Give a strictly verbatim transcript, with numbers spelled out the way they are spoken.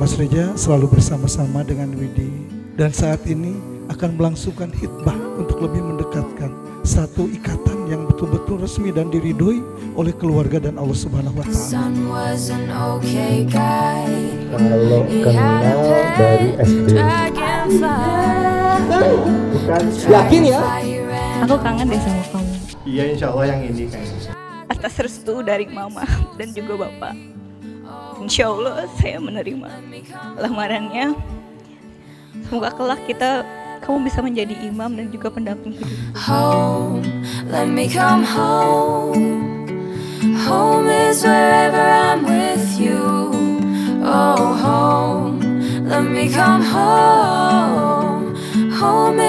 Mas Reja selalu bersama-sama dengan Widi. Dan saat ini akan melangsungkan hitbah untuk lebih mendekatkan satu ikatan yang betul-betul resmi dan diridhoi oleh keluarga dan Allah Subhanahu wa Ta'ala. Kalau kenal dari S D. Bukan. Yakin ya? Aku kangen deh sama kamu. Iya, insya Allah yang ini kayaknya. Atas restu dari mama dan juga bapak, insya Allah saya menerima lamarannya. Semoga kelak kita kamu bisa menjadi imam dan juga pendamping hidup. Home, let me come home. Home is wherever I'm with you. Oh, home, let me come home. Home